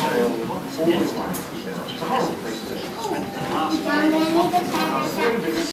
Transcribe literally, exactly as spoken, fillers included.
It's a horrible place to spend the last